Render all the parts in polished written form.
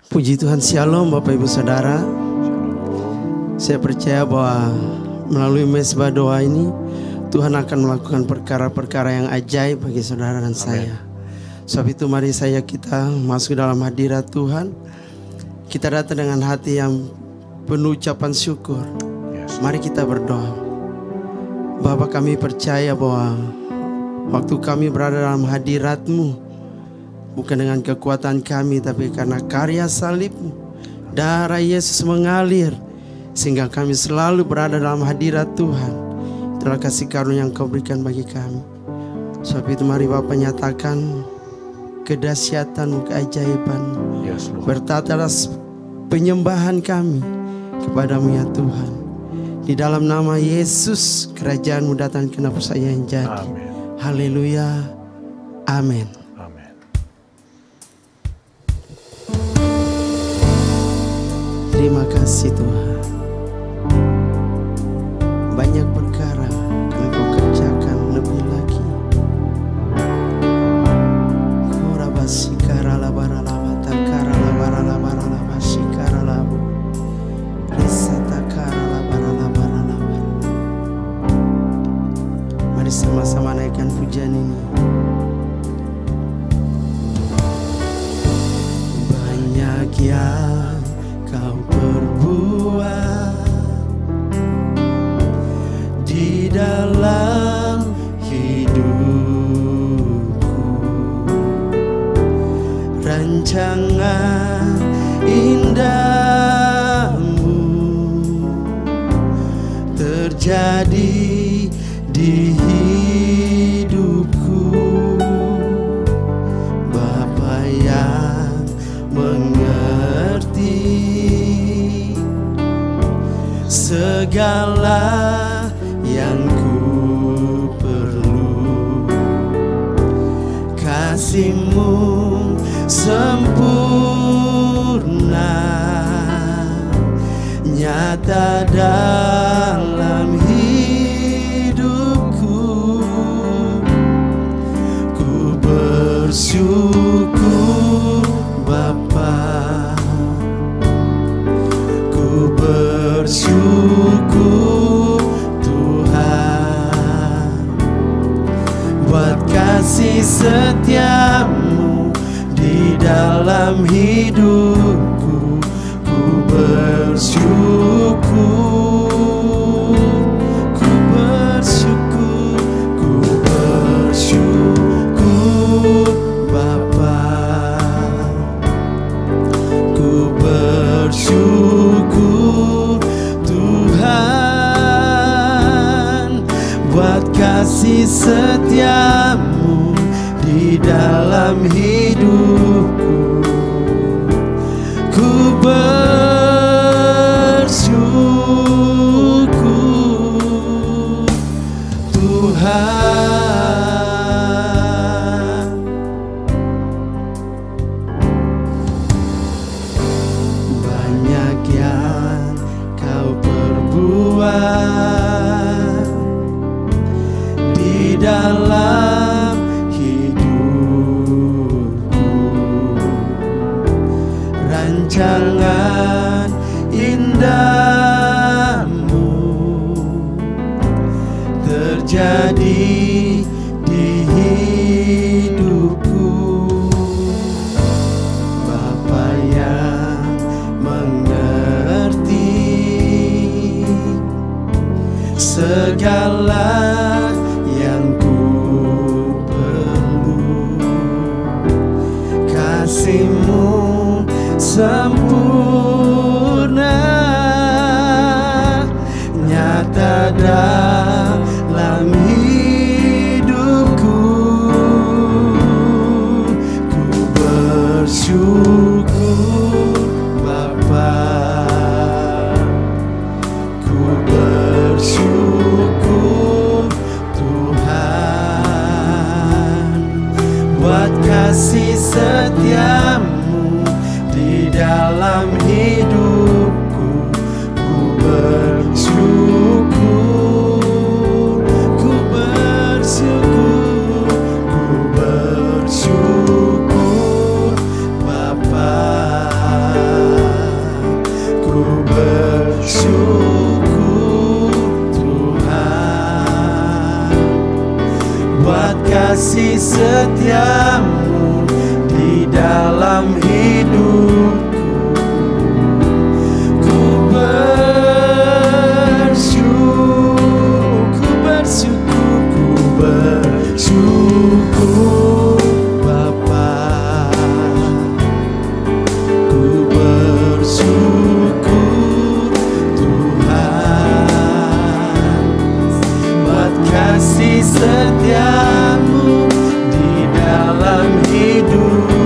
Puji Tuhan, Shalom Bapak Ibu Saudara. Saya percaya bahwa melalui mesbah doa ini Tuhan akan melakukan perkara-perkara yang ajaib bagi saudara dan saya. Sebab itu mari kita masuk dalam hadirat Tuhan. Kita datang dengan hati yang penuh ucapan syukur. Mari kita berdoa. Bapa, kami percaya bahwa waktu kami berada dalam hadirat-Mu bukan dengan kekuatan kami, tapi karena karya salib-Mu, darah Yesus mengalir sehingga kami selalu berada dalam hadirat Tuhan. Itulah kasih karunia yang Kau berikan bagi kami. Sebab itu mari Bapa nyatakan kedahsyatan-Mu, keajaiban-Mu. Bertata atas penyembahan kami kepadamu ya Tuhan. Di dalam nama Yesus, kerajaan-Mu datang kenapa saya yang jadi. Haleluya. Amin. Terima kasih Tuhan. Banyak perkara yang Kau kerjakan lebih lagi. Kurabasikara labara labata kara labara labara labasikara labu. Risata kara labara labara labara. Mari sama-sama naikkan pujian ini. Banyak yang Kau perbuat di dalam hidupku, rancangan indahmu terjadi di hidupku. Bapa yang mengerti segala yang ku perlu, kasih-Mu sempurna nyata dalam hidupku. Ku bersyukur Bapa, ku bersyukur Tuhan buat kasih setia-Mu di dalam hidupku. Ku bersyukur, ku bersyukur, ku bersyukur Bapa, ku bersyukur Tuhan buat kasih setia-Mu di dalam hidupku. Ku bersyukur Tuhan. Banyak yang Kau perbuat di dalam hidupku, buat kasih setiamu di dalam hidupku. Ku bersyukur Bapa. Ku bersyukur Tuhan buat kasih setiamu di dalam hidupku.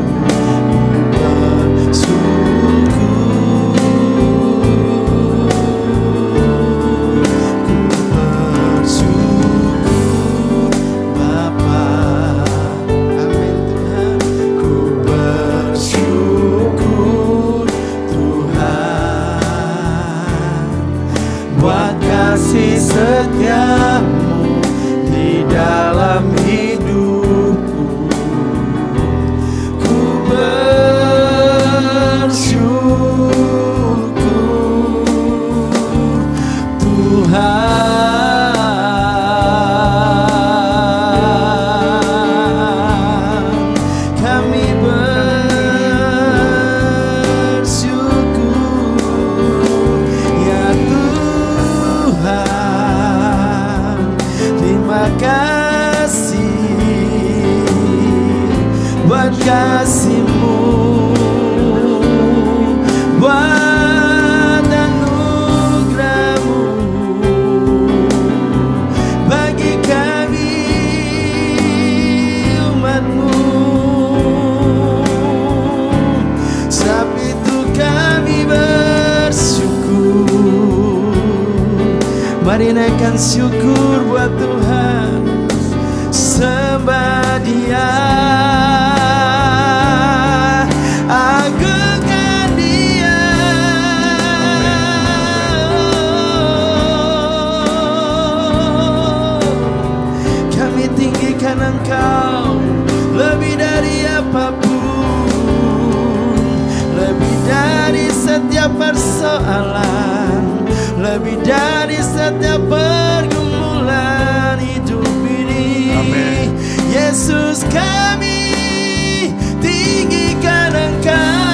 Setiamu di dalam hidupku. Ku bersyukur Tuhan. Kami bersyukur ya Tuhan. Terima kasih buat kasih-Mu, buat anugerah-Mu bagi kami umat-Mu. Sebab itu kami bersyukur. Mari naikkan syukur buat Tuhan, sembah Dia, agungkan Dia. Kami tinggikan Engkau lebih dari apapun, lebih dari setiap persoalan, lebih dari setiap pergumulan hidup ini. Amen. Yesus, kami tinggikan Engkau.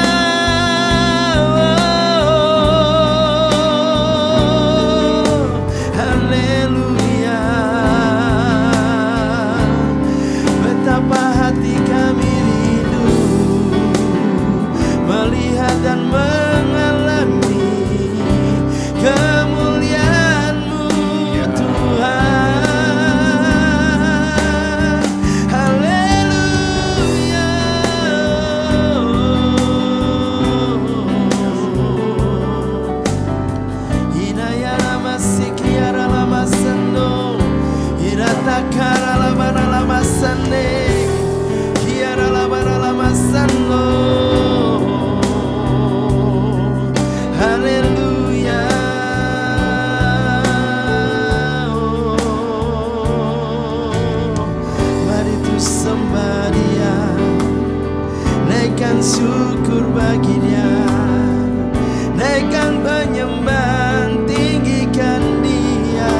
Haleluya. Betapa hati kami rindu melihat dan mengalami kemuliaan-Mu Tuhan. Haleluya. Inaya lama sikiara lama sendo, iratakara lama lama sande, kiara lama sando. Haleluya. Mari tu sembah Dia, naikkan syukur bagi Dia, naikkan penyembahan, tinggikan Dia.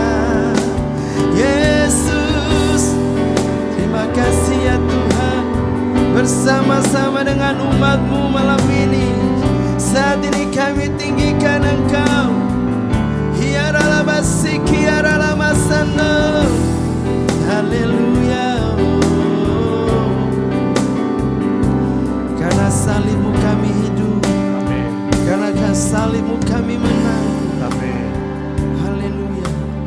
Yesus, terima kasih ya Tuhan, bersama-sama dengan umat-Mu malam ini. Saat ini kami tinggikan Engkau. Hiara basi, hiara masano. Haleluya. Karena salib-Mu kami hidup. Amen. Karena salib-Mu kami menang. Amen. Haleluya.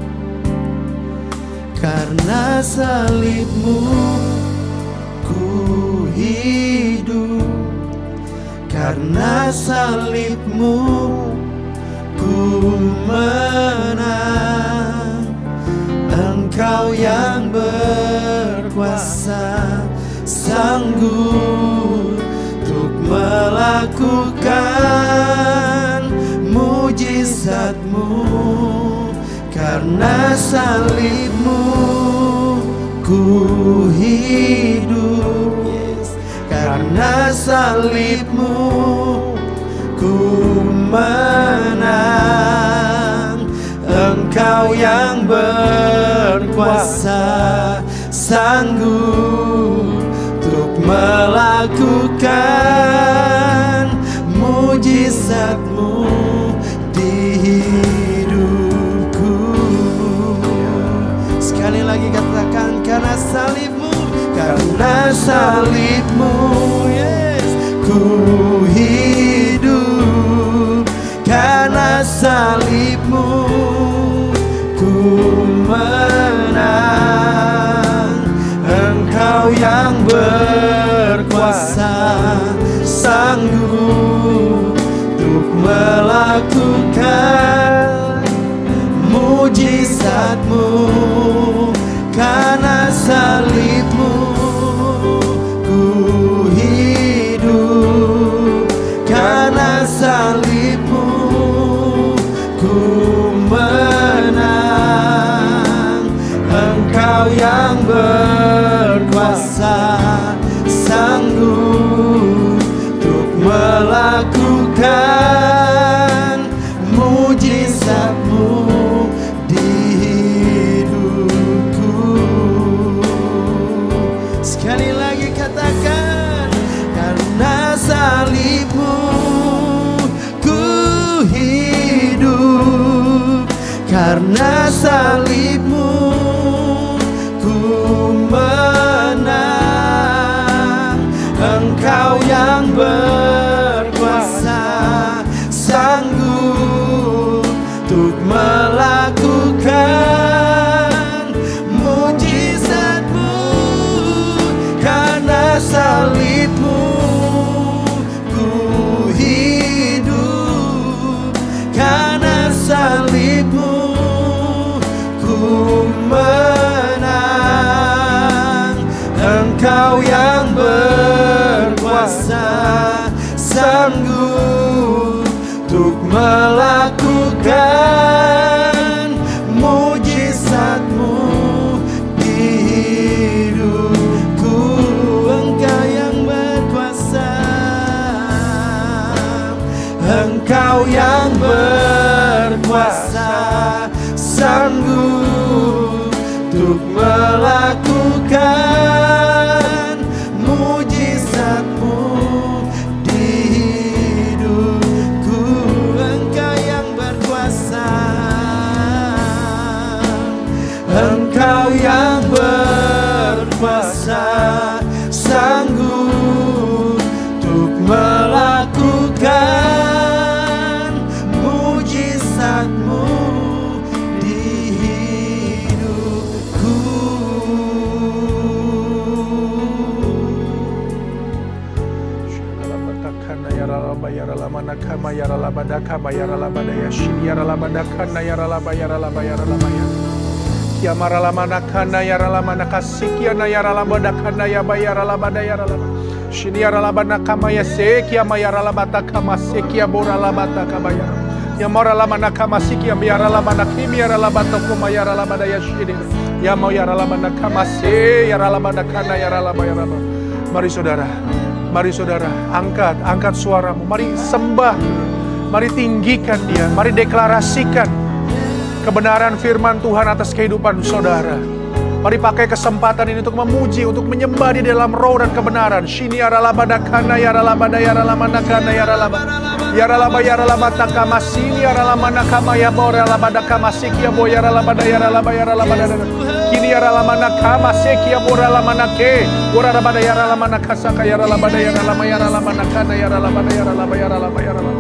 Karena salib-Mu ku hidup. Karena salib-Mu ku menang. Engkau yang berkuasa, sanggup untuk melakukan mujizat-Mu. Karena salib-Mu ku hidup. Karena salib-Mu ku menang. Engkau yang berkuasa, sanggup untuk melakukan mujizat-Mu di hidupku. Sekali lagi katakan, karena salib-Mu, karena salib-Mu, yes, ku hidup. Karena salib-Mu, ku menang. Engkau yang berkuasa, sanggup untuk melakukan mujizat-Mu. Karena salib-Mu, ku hidup. Karena salib-Mu, ku menang. Engkau yang berkuasa, sanggup untuk melakukan mujizat-Mu di hidupku. Sekali lagi katakan, karena salib-Mu, ku hidup. Karena salib-Mu, ku menang. Engkau yang berkuasa, sanggup untuk melakukan mujizat-Mu. Karena salib-Mu, ku hidup. Karena salib-Mu, ku menang. Engkau yang berkuasa, sanggup untuk melakukan mujizat-Mu di hidupku. Engkau yang berkuasa, Engkau yang berkuasa, sanggup untuk melakukan mujizat-Mu di hidupku. Engkau yang berkuasa, Engkau yang berkuasa, sanggup untuk melakukan mujizat-Mu di hidupku. Mari saudara, mari saudara, angkat suaramu, mari sembah, mari tinggikan Dia, mari deklarasikan kebenaran firman Tuhan atas kehidupan saudara. Mari pakai kesempatan ini untuk memuji, untuk menyembah di dalam roh dan kebenaran. Shini yaralabadakana yaralabada yaralamanakana yaralaba. Yaralaba yaralabatakama sini yaralamanakama yaboralabadakama sikia bo yaralabada yaralaba yaralabada. Kini yaralamanakama sekia boralamanake. Boralabada yaralamanakasaka yaralabada yaralama yaralamanakana yaralabada yaralaba yaralaba yaralaba.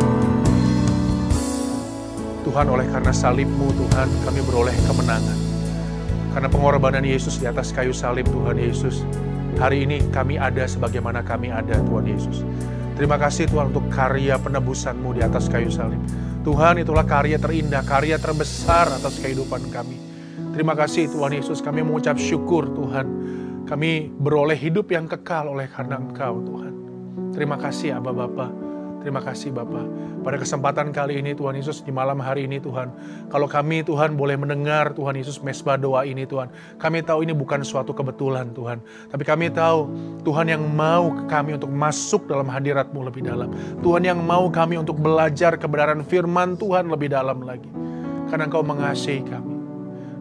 Tuhan, oleh karena salib-Mu Tuhan, kami beroleh kemenangan. Karena pengorbanan Yesus di atas kayu salib Tuhan Yesus, hari ini kami ada sebagaimana kami ada Tuhan Yesus. Terima kasih Tuhan untuk karya penebusan-Mu di atas kayu salib. Tuhan, itulah karya terindah, karya terbesar atas kehidupan kami. Terima kasih Tuhan Yesus, kami mengucap syukur Tuhan. Kami beroleh hidup yang kekal oleh karena Engkau Tuhan. Terima kasih Aba Bapa. Terima kasih Bapa. Pada kesempatan kali ini Tuhan Yesus, di malam hari ini Tuhan, kalau kami Tuhan boleh mendengar Tuhan Yesus mesbah doa ini Tuhan, kami tahu ini bukan suatu kebetulan Tuhan, tapi kami tahu Tuhan yang mau kami untuk masuk dalam hadirat-Mu lebih dalam. Tuhan yang mau kami untuk belajar kebenaran firman Tuhan lebih dalam lagi. Karena Engkau mengasihi kami.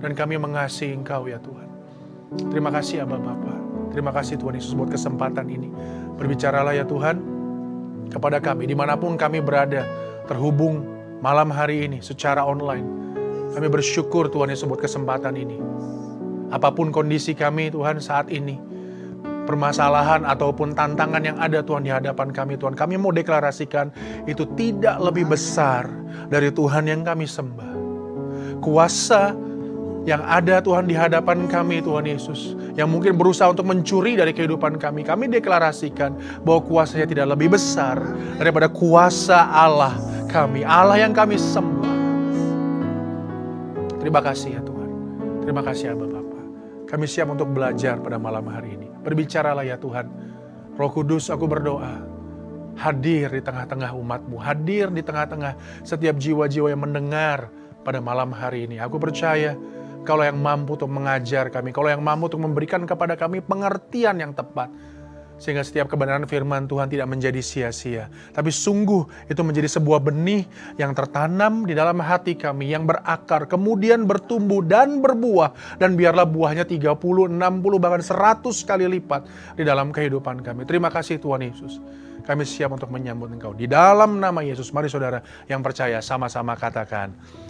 dan kami mengasihi Engkau ya Tuhan. Terima kasih Aba Bapa. Terima kasih Tuhan Yesus buat kesempatan ini. Berbicaralah ya Tuhan kepada kami dimanapun kami berada, terhubung malam hari ini secara online. Kami bersyukur Tuhan Yesus buat kesempatan ini. Apapun kondisi kami Tuhan saat ini, permasalahan ataupun tantangan yang ada Tuhan di hadapan kami Tuhan, kami mau deklarasikan itu tidak lebih besar dari Tuhan yang kami sembah. Kuasa yang ada Tuhan di hadapan kami Tuhan Yesus, yang mungkin berusaha untuk mencuri dari kehidupan kami, kami deklarasikan bahwa kuasanya tidak lebih besar daripada kuasa Allah kami, Allah yang kami sembah. Terima kasih ya Tuhan. Terima kasih Aba Bapa. Kami siap untuk belajar pada malam hari ini. Berbicaralah ya Tuhan. Roh Kudus, aku berdoa, hadir di tengah-tengah umat-Mu, hadir di tengah-tengah setiap jiwa-jiwa yang mendengar pada malam hari ini. Aku percaya Kaulah yang mampu untuk mengajar kami, Kaulah yang mampu untuk memberikan kepada kami pengertian yang tepat. Sehingga setiap kebenaran firman Tuhan tidak menjadi sia-sia. Tapi sungguh itu menjadi sebuah benih yang tertanam di dalam hati kami, yang berakar, kemudian bertumbuh dan berbuah. Dan biarlah buahnya 30, 60, bahkan 100 kali lipat di dalam kehidupan kami. Terima kasih Tuhan Yesus. Kami siap untuk menyambut Engkau. Di dalam nama Yesus, mari saudara yang percaya sama-sama katakan,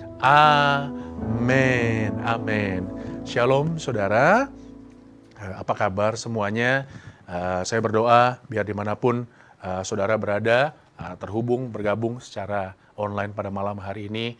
amin, amin. Shalom saudara, apa kabar semuanya? Saya berdoa biar dimanapun saudara berada, terhubung, bergabung secara online pada malam hari ini.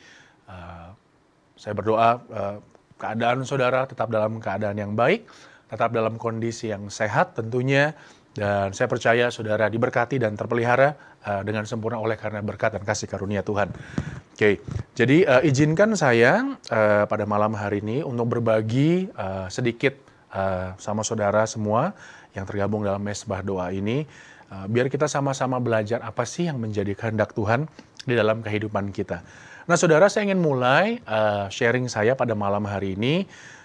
Saya berdoa keadaan saudara tetap dalam keadaan yang baik, tetap dalam kondisi yang sehat tentunya. Dan saya percaya saudara diberkati dan terpelihara dengan sempurna oleh karena berkat dan kasih karunia Tuhan. Oke, jadi izinkan saya pada malam hari ini untuk berbagi sedikit sama saudara semua yang tergabung dalam mesbah doa ini. Biar kita sama-sama belajar apa sih yang menjadi kehendak Tuhan di dalam kehidupan kita. Nah saudara, saya ingin mulai sharing saya pada malam hari ini.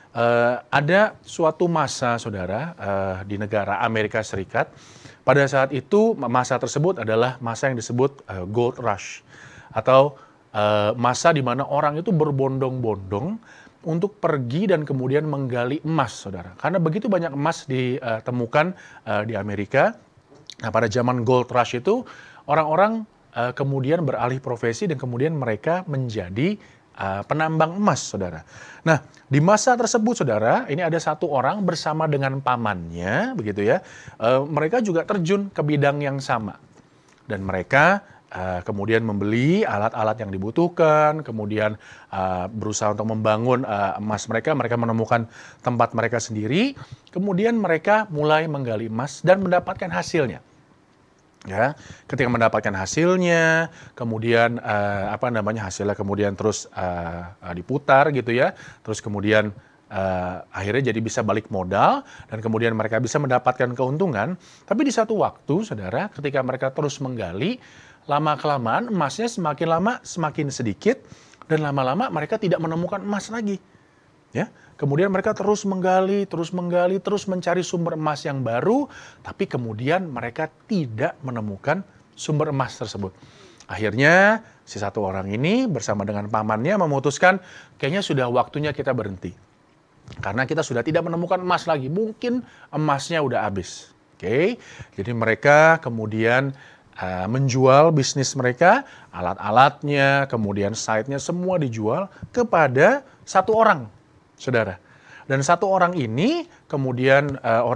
Ada suatu masa saudara di negara Amerika Serikat. Pada saat itu masa tersebut adalah masa yang disebut Gold Rush, atau masa di mana orang itu berbondong-bondong untuk pergi dan kemudian menggali emas saudara. Karena begitu banyak emas ditemukan di Amerika. Nah pada zaman Gold Rush itu orang-orang kemudian beralih profesi dan kemudian mereka menjadi penambang emas saudara. Nah di masa tersebut saudara, ini ada satu orang bersama dengan pamannya begitu ya. Mereka juga terjun ke bidang yang sama. Dan mereka kemudian membeli alat-alat yang dibutuhkan, kemudian berusaha untuk membangun emas mereka menemukan tempat mereka sendiri, kemudian mereka mulai menggali emas dan mendapatkan hasilnya. Ya, ketika mendapatkan hasilnya, kemudian hasilnya kemudian terus diputar gitu ya, terus kemudian akhirnya jadi bisa balik modal dan kemudian mereka bisa mendapatkan keuntungan. Tapi di satu waktu, saudara, ketika mereka terus menggali, lama-kelamaan emasnya semakin lama semakin sedikit dan lama-lama mereka tidak menemukan emas lagi. Ya, kemudian mereka terus menggali, terus mencari sumber emas yang baru, tapi kemudian mereka tidak menemukan sumber emas tersebut. Akhirnya si satu orang ini bersama dengan pamannya memutuskan kayaknya sudah waktunya kita berhenti. Karena kita sudah tidak menemukan emas lagi, mungkin emasnya udah habis. Oke, jadi mereka kemudian menjual bisnis mereka, alat-alatnya, kemudian site-nya semua dijual kepada satu orang. Saudara, dan satu orang ini kemudian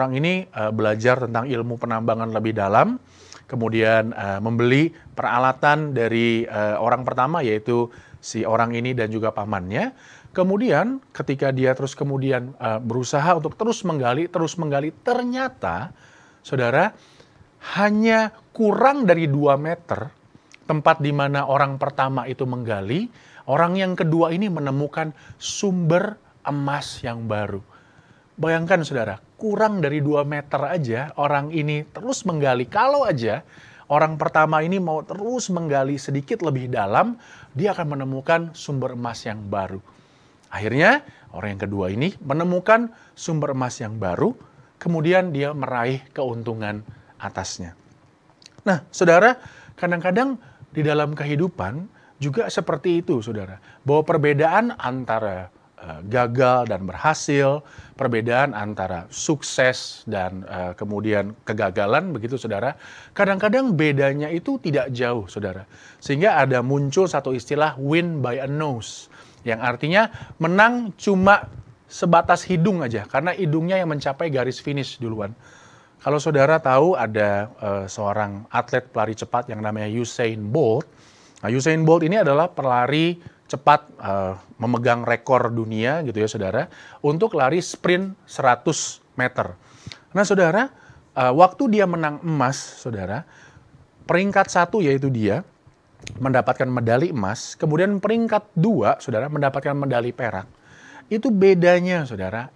belajar tentang ilmu penambangan lebih dalam, kemudian membeli peralatan dari orang pertama yaitu si orang ini dan juga pamannya. Kemudian ketika dia terus kemudian berusaha untuk terus menggali, ternyata saudara hanya kurang dari 2 meter tempat di mana orang pertama itu menggali, orang yang kedua ini menemukan sumber emas yang baru. Bayangkan saudara, kurang dari 2 meter aja orang ini terus menggali. Kalau aja orang pertama ini mau terus menggali sedikit lebih dalam, dia akan menemukan sumber emas yang baru. Akhirnya orang yang kedua ini menemukan sumber emas yang baru, kemudian dia meraih keuntungan atasnya. Nah saudara, kadang-kadang di dalam kehidupan juga seperti itu saudara. Bahwa perbedaan antara gagal dan berhasil, perbedaan antara sukses dan kemudian kegagalan, begitu saudara. Kadang-kadang bedanya itu tidak jauh, saudara. Sehingga ada muncul satu istilah win by a nose, yang artinya menang cuma sebatas hidung aja, karena hidungnya yang mencapai garis finish duluan. Kalau saudara tahu ada seorang atlet pelari cepat yang namanya Usain Bolt. Nah, Usain Bolt ini adalah pelari cepat memegang rekor dunia gitu ya saudara, untuk lari sprint 100 meter. Nah saudara, waktu dia menang emas saudara, peringkat 1 yaitu dia mendapatkan medali emas, kemudian peringkat 2 saudara mendapatkan medali perak. Itu bedanya saudara,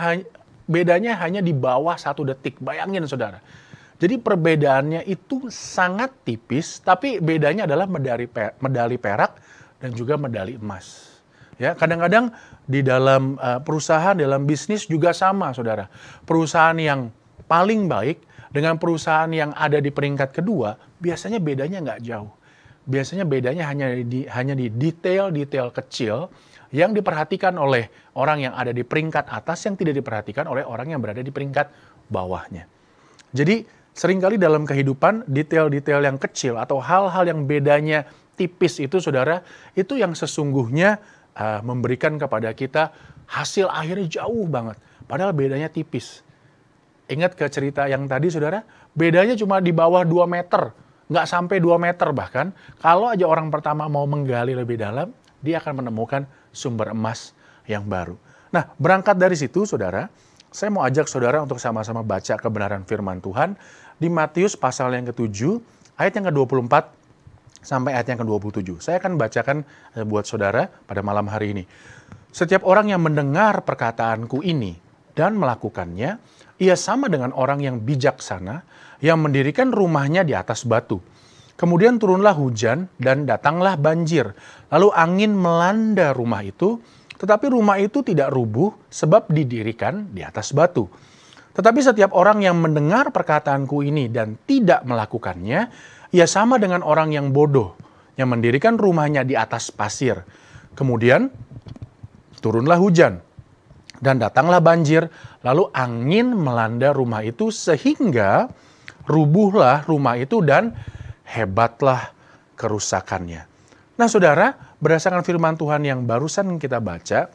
bedanya hanya di bawah 1 detik, bayangin saudara. Jadi perbedaannya itu sangat tipis, tapi bedanya adalah medali perak dan juga medali emas. Ya, kadang-kadang di dalam perusahaan, dalam bisnis juga sama, saudara. Perusahaan yang paling baik dengan perusahaan yang ada di peringkat kedua, biasanya bedanya nggak jauh. Biasanya bedanya hanya di detail-detail kecil yang diperhatikan oleh orang yang ada di peringkat atas, yang tidak diperhatikan oleh orang yang berada di peringkat bawahnya. Jadi, seringkali dalam kehidupan, detail-detail yang kecil atau hal-hal yang bedanya tipis itu saudara, itu yang sesungguhnya memberikan kepada kita hasil akhirnya jauh banget. Padahal bedanya tipis. Ingat ke cerita yang tadi saudara, bedanya cuma di bawah 2 meter. Nggak sampai 2 meter bahkan. Kalau aja orang pertama mau menggali lebih dalam, dia akan menemukan sumber emas yang baru. Nah, berangkat dari situ saudara, saya mau ajak saudara untuk sama-sama baca kebenaran firman Tuhan di Matius pasal yang ke-7, ayat yang ke-24, sampai ayat yang ke-27. Saya akan bacakan buat saudara pada malam hari ini. Setiap orang yang mendengar perkataanku ini dan melakukannya, ia sama dengan orang yang bijaksana yang mendirikan rumahnya di atas batu. Kemudian turunlah hujan dan datanglah banjir. Lalu angin melanda rumah itu, tetapi rumah itu tidak rubuh sebab didirikan di atas batu. Tetapi setiap orang yang mendengar perkataanku ini dan tidak melakukannya, ia sama dengan orang yang bodoh, yang mendirikan rumahnya di atas pasir. Kemudian turunlah hujan, dan datanglah banjir, lalu angin melanda rumah itu sehingga rubuhlah rumah itu dan hebatlah kerusakannya. Nah saudara, berdasarkan firman Tuhan yang barusan kita baca,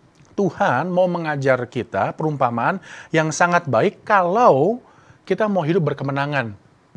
Tuhan mau mengajar kita perumpamaan yang sangat baik kalau kita mau hidup berkemenangan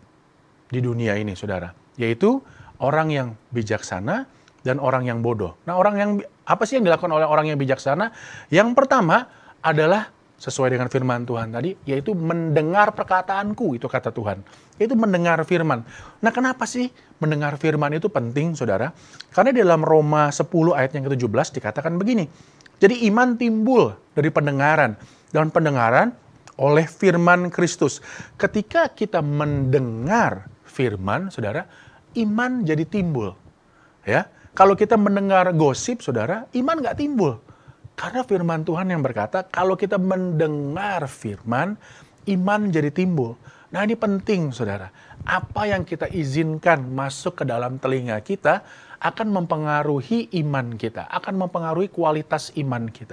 di dunia ini, saudara. Yaitu orang yang bijaksana dan orang yang bodoh. Nah, apa sih yang dilakukan oleh orang yang bijaksana? Yang pertama adalah sesuai dengan firman Tuhan tadi, yaitu mendengar perkataanku, itu kata Tuhan. Yaitu mendengar firman. Nah, kenapa sih mendengar firman itu penting, saudara? Karena di dalam Roma 10 ayat yang ke-17 dikatakan begini. Jadi iman timbul dari pendengaran, dan pendengaran oleh firman Kristus. Ketika kita mendengar firman, saudara, iman jadi timbul. Ya, kalau kita mendengar gosip, saudara, iman nggak timbul. Karena firman Tuhan yang berkata, kalau kita mendengar firman, iman jadi timbul. Nah ini penting, saudara. Apa yang kita izinkan masuk ke dalam telinga kita akan mempengaruhi iman kita, akan mempengaruhi kualitas iman kita.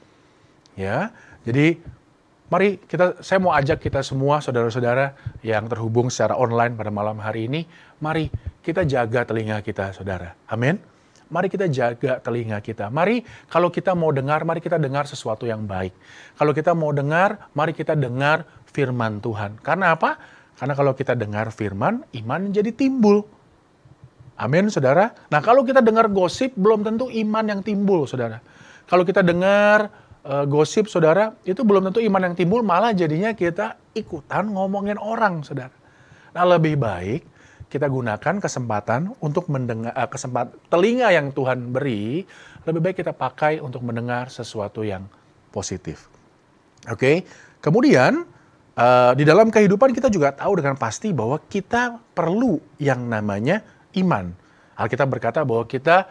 Ya, jadi mari saya mau ajak kita semua, saudara-saudara yang terhubung secara online pada malam hari ini, mari kita jaga telinga kita, saudara. Amin. Mari kita jaga telinga kita. Mari kalau kita mau dengar, mari kita dengar sesuatu yang baik. Kalau kita mau dengar, mari kita dengar firman Tuhan. Karena apa? Karena kalau kita dengar firman, iman jadi timbul. Amin, saudara. Nah, kalau kita dengar gosip, belum tentu iman yang timbul, saudara. Kalau kita dengar gosip, saudara, itu belum tentu iman yang timbul, malah jadinya kita ikutan ngomongin orang, saudara. Nah, lebih baik kita gunakan kesempatan untuk mendengar, telinga yang Tuhan beri, lebih baik kita pakai untuk mendengar sesuatu yang positif. Oke, kemudian di dalam kehidupan kita juga tahu dengan pasti bahwa kita perlu yang namanya iman. Alkitab berkata bahwa kita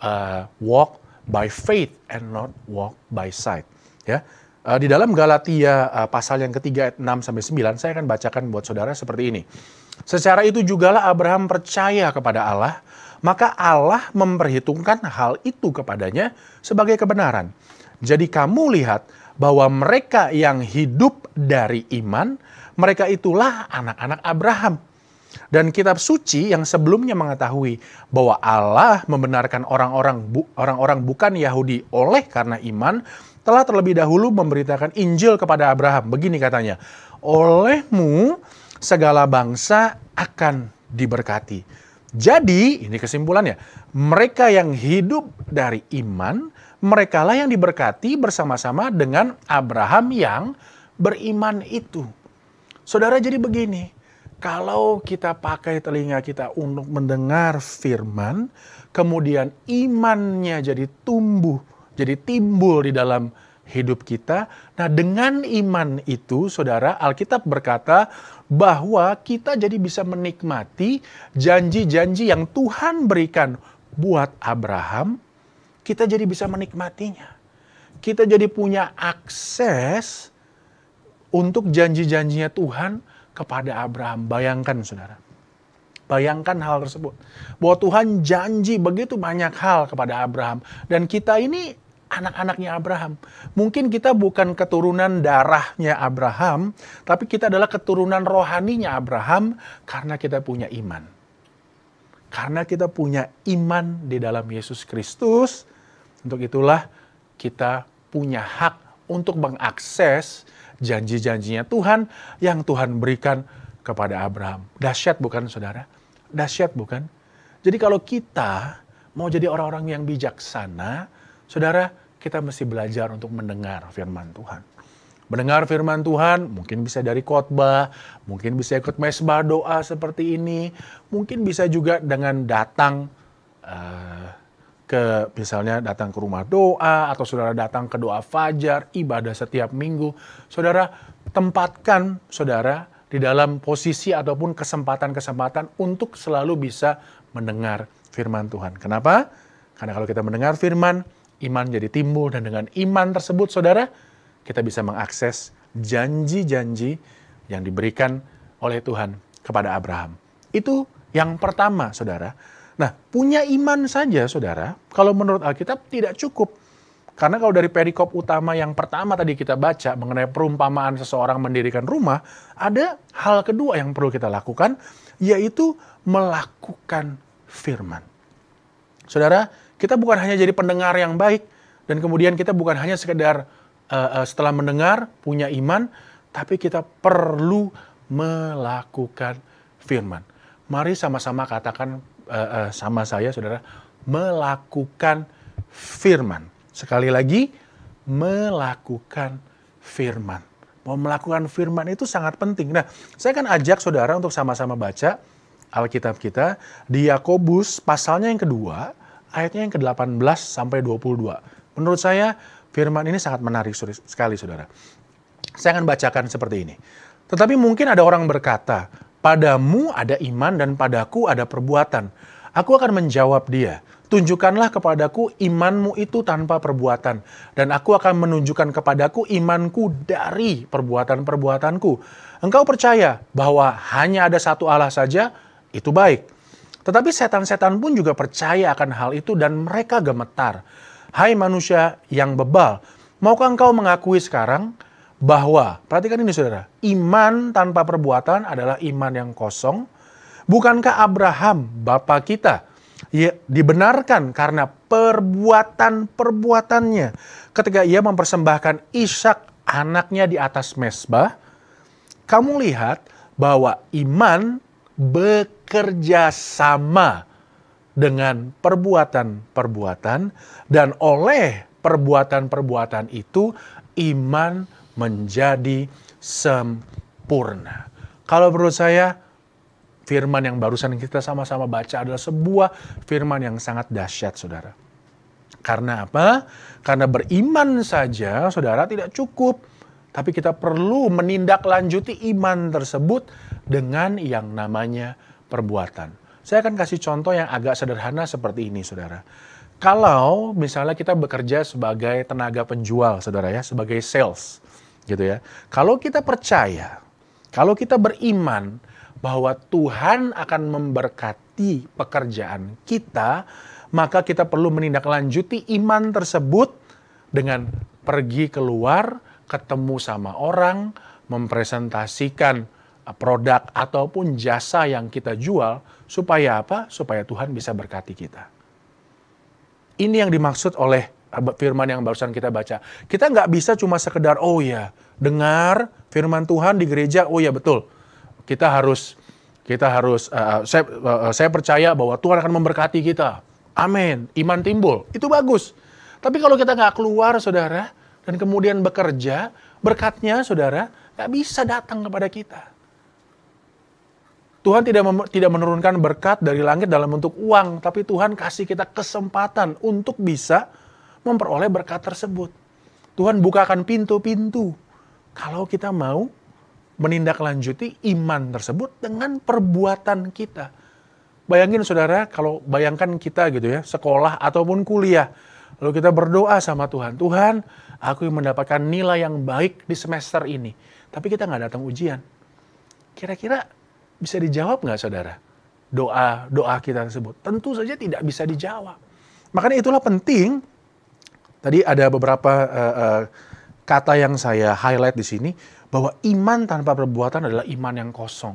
walk by faith and not walk by sight. Ya, di dalam Galatia pasal yang ketiga ayat 6-9, saya akan bacakan buat saudara seperti ini. Secara itu jugalah Abraham percaya kepada Allah, maka Allah memperhitungkan hal itu kepadanya sebagai kebenaran. Jadi kamu lihat bahwa mereka yang hidup dari iman, mereka itulah anak-anak Abraham. Dan kitab suci yang sebelumnya mengetahui bahwa Allah membenarkan orang-orang bukan Yahudi oleh karena iman, telah terlebih dahulu memberitakan Injil kepada Abraham. Begini katanya, olehmu segala bangsa akan diberkati. Jadi, ini kesimpulannya, mereka yang hidup dari iman, merekalah yang diberkati bersama-sama dengan Abraham yang beriman itu. Saudara, jadi begini, kalau kita pakai telinga kita untuk mendengar firman, kemudian imannya jadi tumbuh, jadi timbul di dalam hidup kita. Nah, dengan iman itu, saudara, Alkitab berkata bahwa kita jadi bisa menikmati janji-janji yang Tuhan berikan buat Abraham, kita jadi bisa menikmatinya. Kita jadi punya akses untuk janji-janjinya Tuhan kepada Abraham. Bayangkan, saudara. Bayangkan hal tersebut. Bahwa Tuhan janji begitu banyak hal kepada Abraham. Dan kita ini anak-anaknya Abraham. Mungkin kita bukan keturunan darahnya Abraham, tapi kita adalah keturunan rohaninya Abraham karena kita punya iman. Karena kita punya iman di dalam Yesus Kristus, untuk itulah kita punya hak untuk mengakses janji-janjinya Tuhan yang Tuhan berikan kepada Abraham. Dahsyat bukan, saudara? Dahsyat bukan? Jadi kalau kita mau jadi orang-orang yang bijaksana, saudara, kita mesti belajar untuk mendengar firman Tuhan. Mendengar firman Tuhan mungkin bisa dari khotbah, mungkin bisa ikut mesbah doa seperti ini, mungkin bisa juga dengan datang misalnya datang ke rumah doa, atau saudara datang ke doa fajar, ibadah setiap minggu. Saudara, tempatkan saudara di dalam posisi ataupun kesempatan-kesempatan untuk selalu bisa mendengar firman Tuhan. Kenapa? Karena kalau kita mendengar firman, iman jadi timbul, dan dengan iman tersebut, saudara, kita bisa mengakses janji-janji yang diberikan oleh Tuhan kepada Abraham. Itu yang pertama, saudara. Nah, punya iman saja, saudara, kalau menurut Alkitab tidak cukup. Karena kalau dari perikop utama yang pertama tadi kita baca mengenai perumpamaan seseorang mendirikan rumah, ada hal kedua yang perlu kita lakukan, yaitu melakukan firman. Saudara, kita bukan hanya jadi pendengar yang baik, dan kemudian kita bukan hanya sekedar setelah mendengar, punya iman, tapi kita perlu melakukan firman. Mari sama-sama katakan sama saya, saudara, melakukan firman. Sekali lagi, melakukan firman. Mau melakukan firman itu sangat penting. Nah, saya akan ajak saudara untuk sama-sama baca Alkitab kita di Yakobus pasalnya yang kedua, ayatnya yang ke-18 sampai 22. Menurut saya, firman ini sangat menarik sekali, saudara. Saya akan bacakan seperti ini. Tetapi mungkin ada orang berkata, padamu ada iman dan padaku ada perbuatan. Aku akan menjawab dia, tunjukkanlah kepadaku imanmu itu tanpa perbuatan, dan aku akan menunjukkan kepadaku imanku dari perbuatan-perbuatanku. Engkau percaya bahwa hanya ada satu Allah saja, itu baik. Tetapi setan-setan pun juga percaya akan hal itu dan mereka gemetar. Hai manusia yang bebal, maukah engkau mengakui sekarang bahwa, perhatikan ini saudara, iman tanpa perbuatan adalah iman yang kosong? Bukankah Abraham, bapa kita, dibenarkan karena perbuatan-perbuatannya ketika ia mempersembahkan Ishak anaknya di atas mezbah? Kamu lihat bahwa iman bekerja sama dengan perbuatan-perbuatan, dan oleh perbuatan-perbuatan itu iman menjadi sempurna. Kalau menurut saya, firman yang barusan kita sama-sama baca adalah sebuah firman yang sangat dahsyat, saudara. Karena apa? Karena beriman saja, saudara, tidak cukup. Tapi kita perlu menindaklanjuti iman tersebut dengan yang namanya perbuatan. Saya akan kasih contoh yang agak sederhana seperti ini, saudara. Kalau misalnya kita bekerja sebagai tenaga penjual, saudara ya, sebagai sales, gitu ya. Kalau kita percaya, kalau kita beriman bahwa Tuhan akan memberkati pekerjaan kita, maka kita perlu menindaklanjuti iman tersebut dengan pergi keluar, ketemu sama orang, mempresentasikan produk ataupun jasa yang kita jual, supaya apa? Supaya Tuhan bisa berkati kita. Ini yang dimaksud oleh firman yang barusan kita baca. Kita nggak bisa cuma sekedar, oh ya, dengar firman Tuhan di gereja, oh ya betul. Saya percaya bahwa Tuhan akan memberkati kita. Amin. Iman timbul. Itu bagus. Tapi kalau kita nggak keluar, saudara, dan kemudian bekerja, berkatnya, saudara, nggak bisa datang kepada kita. Tuhan tidak menurunkan berkat dari langit dalam bentuk uang, tapi Tuhan kasih kita kesempatan untuk bisa memperoleh berkat tersebut. Tuhan bukakan pintu-pintu kalau kita mau menindaklanjuti iman tersebut dengan perbuatan kita. Bayangin saudara, kalau bayangkan kita gitu ya, sekolah ataupun kuliah, lalu kita berdoa sama Tuhan, Tuhan, aku mendapatkan nilai yang baik di semester ini, tapi kita nggak datang ujian. Kira-kira bisa dijawab nggak saudara? Doa kita tersebut? Tentu saja tidak bisa dijawab. Makanya itulah penting, tadi ada beberapa kata yang saya highlight di sini, bahwa iman tanpa perbuatan adalah iman yang kosong.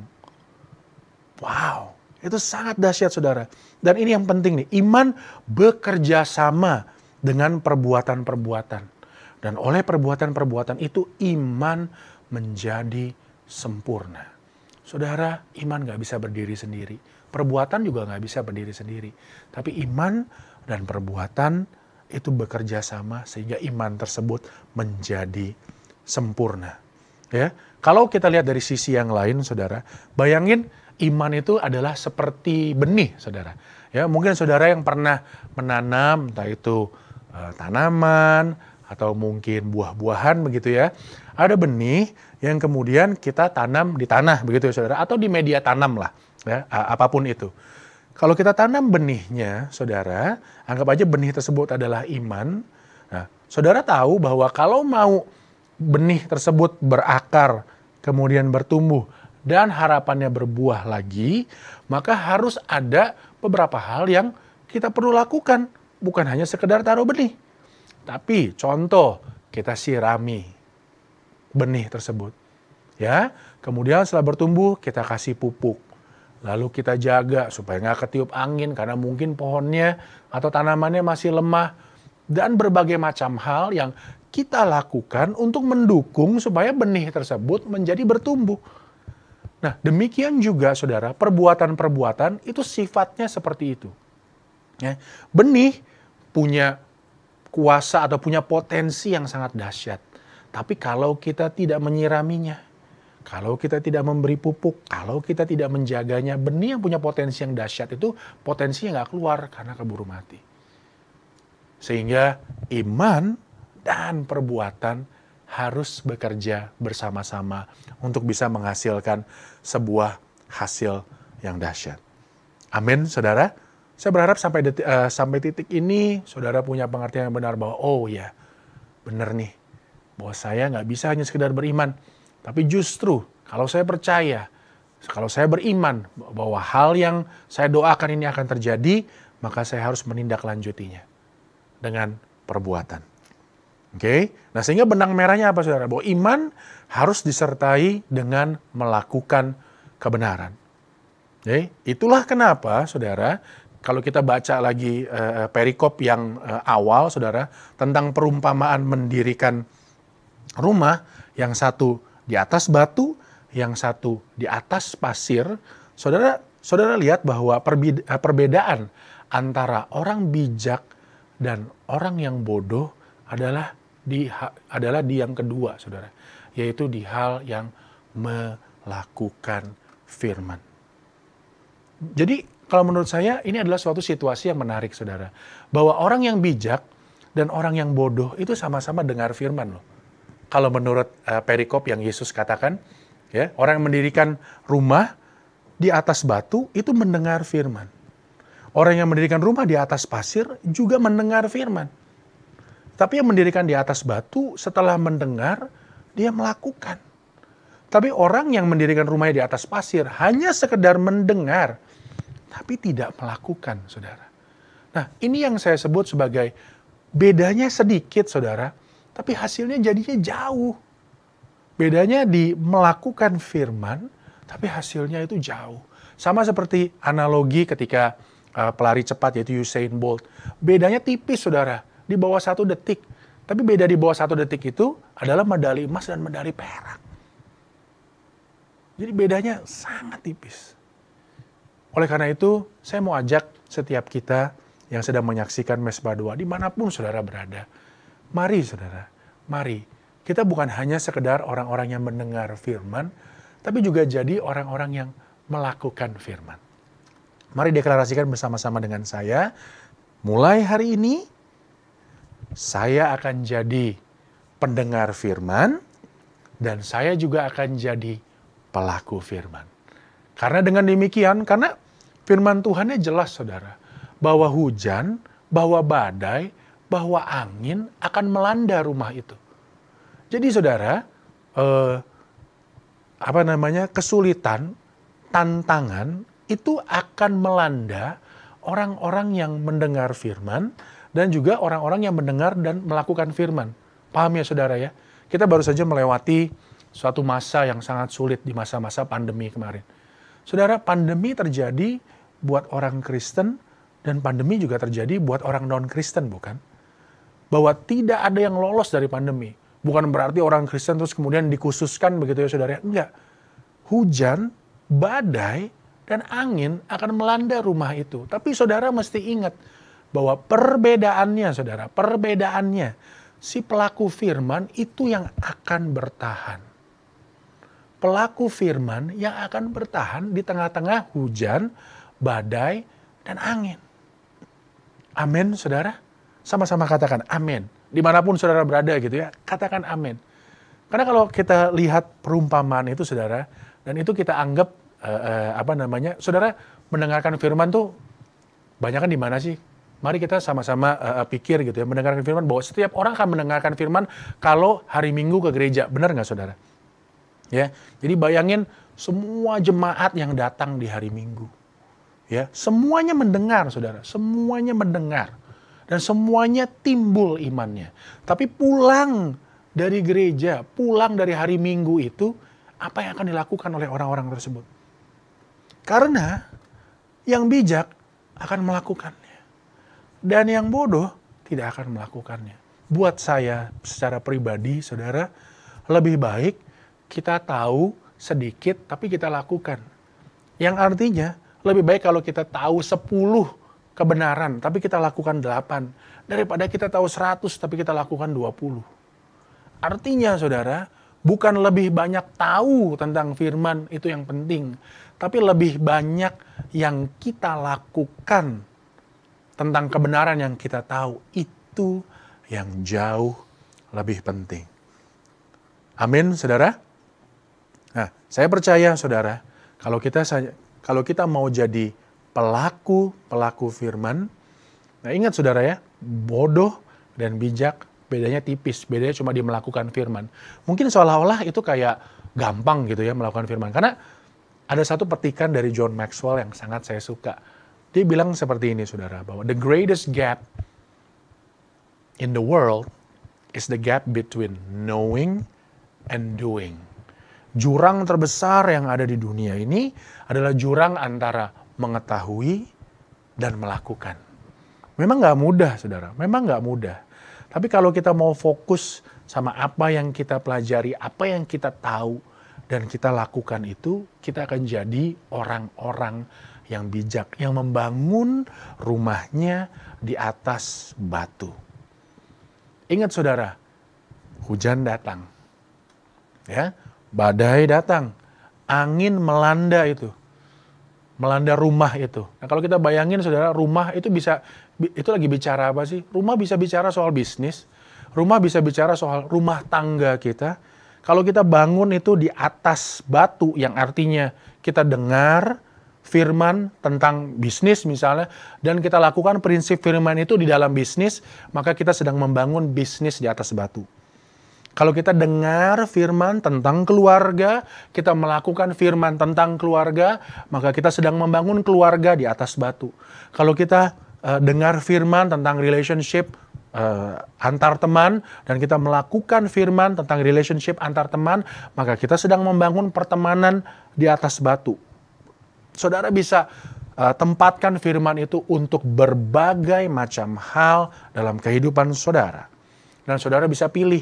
Wow, itu sangat dahsyat saudara. Dan ini yang penting nih, iman bekerja sama dengan perbuatan-perbuatan. Dan oleh perbuatan-perbuatan itu iman menjadi sempurna. Saudara, iman gak bisa berdiri sendiri. Perbuatan juga gak bisa berdiri sendiri. Tapi iman dan perbuatan itu bekerja sama sehingga iman tersebut menjadi sempurna. Ya, kalau kita lihat dari sisi yang lain, saudara, bayangin iman itu adalah seperti benih, saudara. Ya, mungkin saudara yang pernah menanam, entah itu tanaman atau mungkin buah-buahan begitu ya. Ada benih yang kemudian kita tanam di tanah begitu ya saudara, atau di media tanam lah, ya, apapun itu. Kalau kita tanam benihnya, saudara, anggap aja benih tersebut adalah iman. Nah, saudara tahu bahwa kalau mau benih tersebut berakar, kemudian bertumbuh, dan harapannya berbuah lagi, maka harus ada beberapa hal yang kita perlu lakukan. Bukan hanya sekedar taruh benih. Tapi contoh, kita sirami benih tersebut. Ya, kemudian setelah bertumbuh, kita kasih pupuk. Lalu kita jaga supaya nggak ketiup angin karena mungkin pohonnya atau tanamannya masih lemah. Dan berbagai macam hal yang kita lakukan untuk mendukung supaya benih tersebut menjadi bertumbuh. Nah, demikian juga saudara, perbuatan-perbuatan itu sifatnya seperti itu. Ya, benih punya kuasa atau punya potensi yang sangat dahsyat. Tapi kalau kita tidak menyiraminya, kalau kita tidak memberi pupuk, kalau kita tidak menjaganya, benih yang punya potensi yang dahsyat itu potensinya nggak keluar karena keburu mati. Sehingga iman dan perbuatan harus bekerja bersama-sama untuk bisa menghasilkan sebuah hasil yang dahsyat. Amin, saudara. Saya berharap sampai titik ini, saudara punya pengertian yang benar bahwa, oh ya, benar nih, bahwa saya nggak bisa hanya sekedar beriman, tapi justru kalau saya percaya, kalau saya beriman bahwa hal yang saya doakan ini akan terjadi, maka saya harus menindaklanjutinya dengan perbuatan. Oke? Nah, sehingga benang merahnya apa, saudara? Bahwa iman harus disertai dengan melakukan kebenaran. Oke? Itulah kenapa, saudara, kalau kita baca lagi perikop yang awal, saudara, tentang perumpamaan mendirikan rumah, yang satu di atas batu, yang satu di atas pasir, saudara lihat bahwa perbedaan antara orang bijak dan orang yang bodoh adalah di yang kedua, saudara, yaitu di hal yang melakukan firman. Jadi kalau menurut saya ini adalah suatu situasi yang menarik, saudara, bahwa orang yang bijak dan orang yang bodoh itu sama-sama dengar firman loh. Kalau menurut perikop yang Yesus katakan, ya, orang yang mendirikan rumah di atas batu itu mendengar firman. Orang yang mendirikan rumah di atas pasir juga mendengar firman. Tapi yang mendirikan di atas batu setelah mendengar, dia melakukan. Tapi orang yang mendirikan rumahnya di atas pasir hanya sekedar mendengar, tapi tidak melakukan, saudara. Nah, ini yang saya sebut sebagai bedanya sedikit, saudara, tapi hasilnya jadinya jauh. Bedanya di melakukan firman, tapi hasilnya itu jauh. Sama seperti analogi ketika pelari cepat yaitu Usain Bolt. Bedanya tipis, saudara, di bawah 1 detik. Tapi beda di bawah 1 detik itu adalah medali emas dan medali perak. Jadi bedanya sangat tipis. Oleh karena itu, saya mau ajak setiap kita yang sedang menyaksikan Mesbah Doa, dimanapun saudara berada. Mari saudara, mari. Kita bukan hanya sekedar orang-orang yang mendengar firman, tapi juga jadi orang-orang yang melakukan firman. Mari deklarasikan bersama-sama dengan saya, mulai hari ini, saya akan jadi pendengar firman, dan saya juga akan jadi pelaku firman. Karena dengan demikian, karena firman Tuhannya jelas saudara, bahwa hujan, bahwa badai, bahwa angin akan melanda rumah itu. Jadi saudara, kesulitan, tantangan itu akan melanda orang-orang yang mendengar firman dan juga orang-orang yang mendengar dan melakukan firman. Paham ya saudara ya? Kita baru saja melewati suatu masa yang sangat sulit di masa-masa pandemi kemarin. Saudara, pandemi terjadi buat orang Kristen dan pandemi juga terjadi buat orang non-Kristen, bukan? Bahwa tidak ada yang lolos dari pandemi. Bukan berarti orang Kristen terus kemudian dikhususkan begitu ya saudara. Enggak. Hujan, badai, dan angin akan melanda rumah itu. Tapi saudara mesti ingat bahwa perbedaannya saudara, perbedaannya si pelaku firman itu yang akan bertahan. Pelaku firman yang akan bertahan di tengah-tengah hujan, badai, dan angin. Amin, saudara. Sama-sama katakan amin. Dimanapun saudara berada gitu ya, katakan amin. Karena kalau kita lihat perumpamaan itu saudara, dan itu kita anggap, saudara mendengarkan firman tuh, banyak kan di mana sih? Mari kita sama-sama pikir gitu ya, mendengarkan firman, bahwa setiap orang akan mendengarkan firman kalau hari Minggu ke gereja. Benar nggak saudara? Ya, jadi bayangin semua jemaat yang datang di hari Minggu. Ya, semuanya mendengar saudara, semuanya mendengar. Dan semuanya timbul imannya. Tapi pulang dari gereja, pulang dari hari Minggu itu, apa yang akan dilakukan oleh orang-orang tersebut? Karena yang bijak akan melakukannya. Dan yang bodoh tidak akan melakukannya. Buat saya secara pribadi, saudara, lebih baik kita tahu sedikit tapi kita lakukan. Yang artinya lebih baik kalau kita tahu 10 kebenaran tapi kita lakukan 8 daripada kita tahu 100 tapi kita lakukan 20. Artinya saudara, bukan lebih banyak tahu tentang firman itu yang penting, tapi lebih banyak yang kita lakukan tentang kebenaran yang kita tahu, itu yang jauh lebih penting. Amin, saudara? Nah, saya percaya, saudara, kalau kita mau jadi pelaku firman, nah ingat, saudara ya, bodoh dan bijak bedanya tipis, bedanya cuma di melakukan firman. Mungkin seolah-olah itu kayak gampang gitu ya melakukan firman, karena ada satu petikan dari John Maxwell yang sangat saya suka. Dia bilang seperti ini, saudara, bahwa the greatest gap in the world is the gap between knowing and doing. Jurang terbesar yang ada di dunia ini adalah jurang antara mengetahui dan melakukan. Memang nggak mudah, saudara. Memang nggak mudah. Tapi kalau kita mau fokus sama apa yang kita pelajari, apa yang kita tahu, dan kita lakukan itu, kita akan jadi orang-orang yang bijak, yang membangun rumahnya di atas batu. Ingat, saudara, hujan datang. Ya, badai datang, angin melanda itu. Melanda rumah itu. Nah, kalau kita bayangin, saudara, rumah itu lagi bicara apa sih? Rumah bisa bicara soal bisnis. Rumah bisa bicara soal rumah tangga kita. Kalau kita bangun itu di atas batu, yang artinya kita dengar firman tentang bisnis misalnya, dan kita lakukan prinsip firman itu di dalam bisnis, maka kita sedang membangun bisnis di atas batu. Kalau kita dengar firman tentang keluarga, kita melakukan firman tentang keluarga, maka kita sedang membangun keluarga di atas batu. Kalau kita dengar firman tentang relationship, antar teman dan kita melakukan firman tentang relationship antar teman, maka kita sedang membangun pertemanan di atas batu. Saudara bisa tempatkan firman itu untuk berbagai macam hal dalam kehidupan saudara. Dan saudara bisa pilih.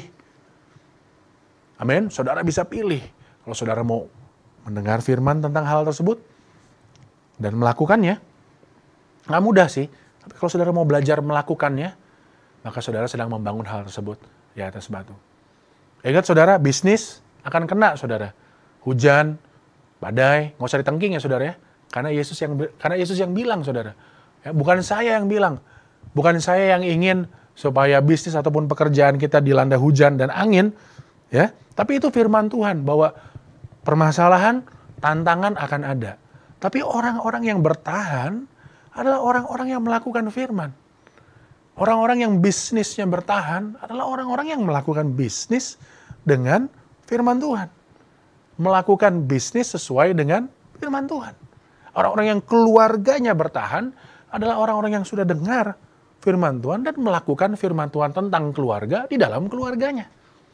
Amin. Saudara bisa pilih. Kalau saudara mau mendengar firman tentang hal tersebut dan melakukannya, nggak mudah sih. Tapi kalau saudara mau belajar melakukannya, maka saudara sedang membangun hal tersebut di atas batu. Ingat saudara, bisnis akan kena saudara. Hujan, badai, nggak usah ditengking ya saudara ya. Karena Yesus yang bilang saudara. Ya, bukan saya yang bilang. Bukan saya yang ingin supaya bisnis ataupun pekerjaan kita dilanda hujan dan angin. Ya, tapi itu firman Tuhan bahwa permasalahan, tantangan akan ada. Tapi orang-orang yang bertahan adalah orang-orang yang melakukan firman. Orang-orang yang bisnisnya bertahan adalah orang-orang yang melakukan bisnis dengan firman Tuhan. Melakukan bisnis sesuai dengan firman Tuhan. Orang-orang yang keluarganya bertahan adalah orang-orang yang sudah dengar firman Tuhan dan melakukan firman Tuhan tentang keluarga di dalam keluarganya.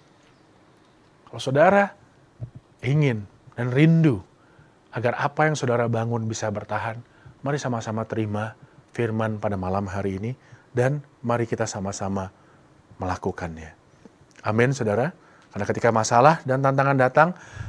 Kalau saudara ingin dan rindu agar apa yang saudara bangun bisa bertahan, mari sama-sama terima firman pada malam hari ini. Dan mari kita sama-sama melakukannya. Amin, saudara. Karena ketika masalah dan tantangan datang,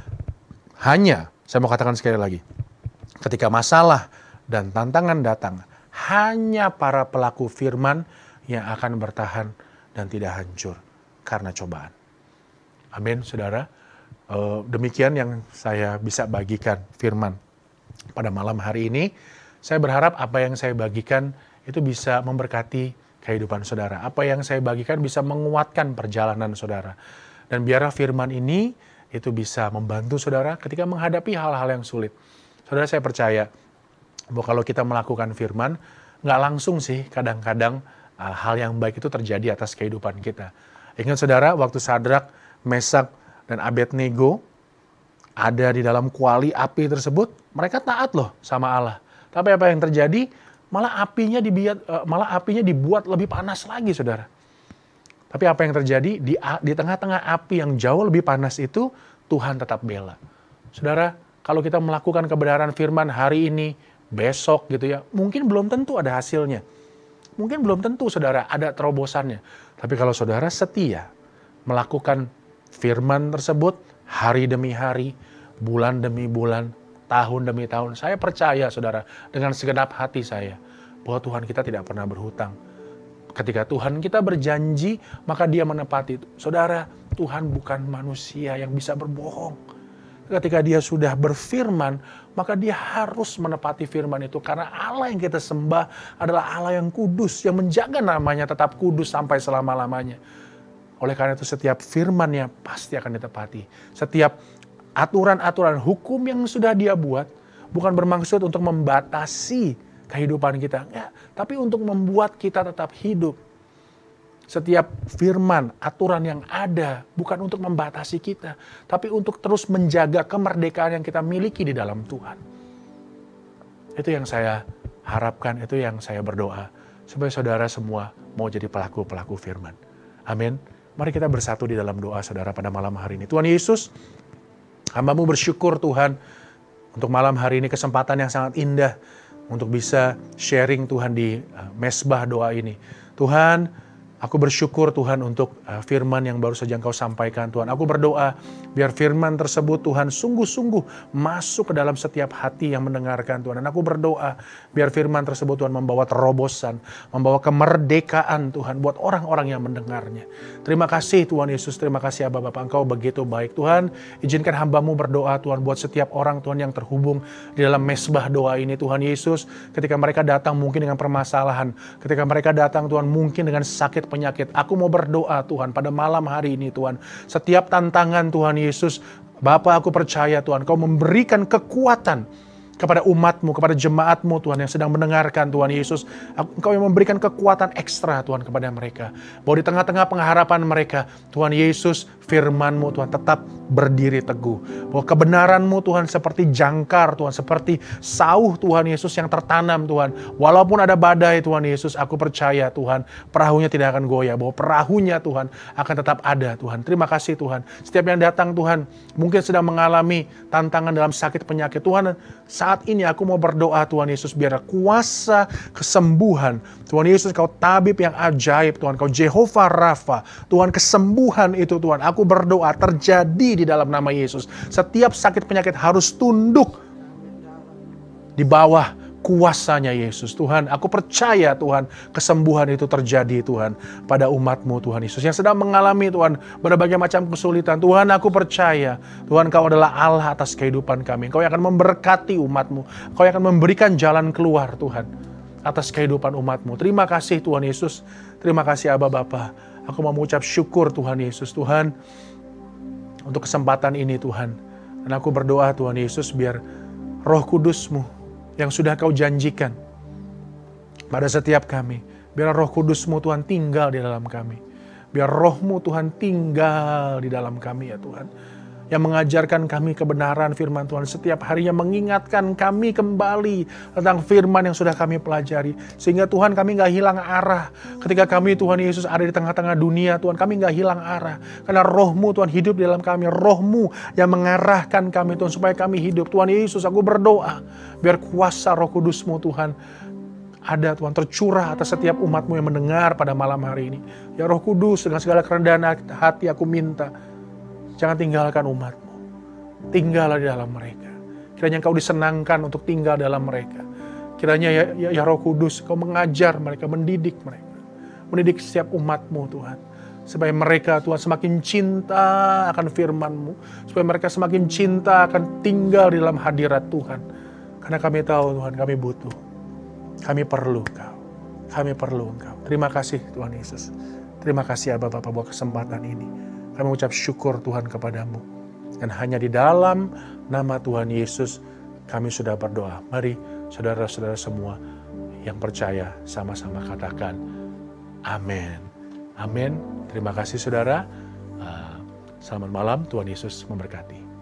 saya mau katakan sekali lagi, ketika masalah dan tantangan datang, hanya para pelaku firman yang akan bertahan dan tidak hancur karena cobaan. Amin, saudara. Demikian yang saya bisa bagikan firman pada malam hari ini. Saya berharap apa yang saya bagikan itu bisa memberkati kehidupan saudara. Apa yang saya bagikan bisa menguatkan perjalanan saudara. Dan biarlah firman ini itu bisa membantu saudara ketika menghadapi hal-hal yang sulit. Saudara, saya percaya bahwa kalau kita melakukan firman, nggak langsung sih kadang-kadang hal yang baik itu terjadi atas kehidupan kita. Ingat saudara, waktu Sadrak, Mesak, dan Abednego ada di dalam kuali api tersebut, mereka taat loh sama Allah. Tapi apa yang terjadi? Malah apinya dibuat lebih panas lagi, saudara. Tapi apa yang terjadi? Di tengah-tengah api yang jauh lebih panas itu, Tuhan tetap bela. Saudara, kalau kita melakukan kebenaran firman hari ini, besok gitu ya, mungkin belum tentu ada hasilnya. Mungkin belum tentu, saudara, ada terobosannya. Tapi kalau saudara setia melakukan firman tersebut hari demi hari, bulan demi bulan, tahun demi tahun, saya percaya saudara dengan segenap hati saya bahwa Tuhan kita tidak pernah berhutang. Ketika Tuhan kita berjanji, maka Dia menepati itu. Saudara, Tuhan bukan manusia yang bisa berbohong. Ketika Dia sudah berfirman, maka Dia harus menepati firman itu. Karena Allah yang kita sembah adalah Allah yang kudus, yang menjaga namanya tetap kudus sampai selama-lamanya. Oleh karena itu setiap firman-Nya pasti akan ditepati. Setiap aturan-aturan hukum yang sudah Dia buat bukan bermaksud untuk membatasi kehidupan kita, ya, tapi untuk membuat kita tetap hidup. Setiap firman, aturan yang ada bukan untuk membatasi kita, tapi untuk terus menjaga kemerdekaan yang kita miliki di dalam Tuhan. Itu yang saya harapkan, itu yang saya berdoa, supaya saudara semua mau jadi pelaku-pelaku firman. Amin. Mari kita bersatu di dalam doa saudara pada malam hari ini. Tuhan Yesus, hamba-Mu bersyukur Tuhan untuk malam hari ini, kesempatan yang sangat indah untuk bisa sharing Tuhan di mesbah doa ini. Tuhan, aku bersyukur Tuhan untuk firman yang baru saja Engkau sampaikan Tuhan. Aku berdoa biar firman tersebut Tuhan sungguh-sungguh masuk ke dalam setiap hati yang mendengarkan Tuhan. Dan aku berdoa biar firman tersebut Tuhan membawa terobosan, membawa kemerdekaan Tuhan buat orang-orang yang mendengarnya. Terima kasih Tuhan Yesus, terima kasih Aba Bapa, Engkau begitu baik. Tuhan, izinkan hamba-Mu berdoa Tuhan buat setiap orang Tuhan yang terhubung di dalam mesbah doa ini Tuhan Yesus. Ketika mereka datang mungkin dengan permasalahan, ketika mereka datang Tuhan mungkin dengan sakit penyakit. Aku mau berdoa Tuhan pada malam hari ini Tuhan. Setiap tantangan Tuhan Yesus, Bapa aku percaya Tuhan, Kau memberikan kekuatan kepada umat-Mu, kepada jemaat-Mu Tuhan yang sedang mendengarkan Tuhan Yesus. Engkau yang memberikan kekuatan ekstra Tuhan kepada mereka. Bahwa di tengah-tengah pengharapan mereka, Tuhan Yesus, firman-Mu Tuhan tetap berdiri teguh. Bahwa kebenaran-Mu Tuhan seperti jangkar Tuhan, seperti sauh Tuhan Yesus yang tertanam Tuhan. Walaupun ada badai Tuhan Yesus, aku percaya Tuhan, perahunya tidak akan goyah. Bahwa perahunya Tuhan akan tetap ada Tuhan. Terima kasih Tuhan. Setiap yang datang Tuhan, mungkin sedang mengalami tantangan dalam sakit penyakit. Tuhan, saat ini aku mau berdoa Tuhan Yesus, biar kuasa kesembuhan. Tuhan Yesus, Kau tabib yang ajaib Tuhan. Kau Jehovah Rafa. Tuhan, kesembuhan itu Tuhan, aku berdoa terjadi di dalam nama Yesus. Setiap sakit penyakit harus tunduk di bawah kuasanya Yesus. Tuhan, aku percaya Tuhan, kesembuhan itu terjadi Tuhan pada umat-Mu Tuhan Yesus yang sedang mengalami Tuhan berbagai macam kesulitan. Tuhan, aku percaya Tuhan, Kau adalah Allah atas kehidupan kami. Kau yang akan memberkati umat-Mu. Kau yang akan memberikan jalan keluar Tuhan atas kehidupan umat-Mu. Terima kasih Tuhan Yesus. Terima kasih Aba Bapa. Aku mau mengucap syukur Tuhan Yesus. Tuhan, untuk kesempatan ini Tuhan. Dan aku berdoa Tuhan Yesus, biar Roh Kudus-Mu yang sudah Kau janjikan pada setiap kami, biar Roh Kudus-Mu Tuhan tinggal di dalam kami. Biar Roh-Mu Tuhan tinggal di dalam kami ya Tuhan. Yang mengajarkan kami kebenaran firman Tuhan setiap harinya, mengingatkan kami kembali tentang firman yang sudah kami pelajari. Sehingga Tuhan, kami gak hilang arah. Ketika kami Tuhan Yesus ada di tengah-tengah dunia Tuhan, kami gak hilang arah. Karena Roh-Mu Tuhan hidup di dalam kami. Roh-Mu yang mengarahkan kami Tuhan supaya kami hidup. Tuhan Yesus, aku berdoa biar kuasa Roh Kudus-Mu Tuhan ada Tuhan, tercurah atas setiap umat-Mu yang mendengar pada malam hari ini. Ya Roh Kudus, dengan segala kerendahan hati aku minta, jangan tinggalkan umat-Mu. Tinggallah di dalam mereka. Kiranya Kau disenangkan untuk tinggal dalam mereka. Kiranya ya Roh Kudus, Kau mengajar mereka, mendidik mereka. Mendidik setiap umat-Mu Tuhan. Supaya mereka Tuhan semakin cinta akan firman-Mu. Supaya mereka semakin cinta akan tinggal di dalam hadirat Tuhan. Karena kami tahu Tuhan, kami butuh. Kami perlu Kau. Kami perlu Engkau. Terima kasih Tuhan Yesus. Terima kasih Aba Bapa buat kesempatan ini. Kami mengucap syukur Tuhan kepadamu. Dan hanya di dalam nama Tuhan Yesus kami sudah berdoa. Mari saudara-saudara semua yang percaya sama-sama katakan amin. Amin. Terima kasih saudara. Selamat malam, Tuhan Yesus memberkati.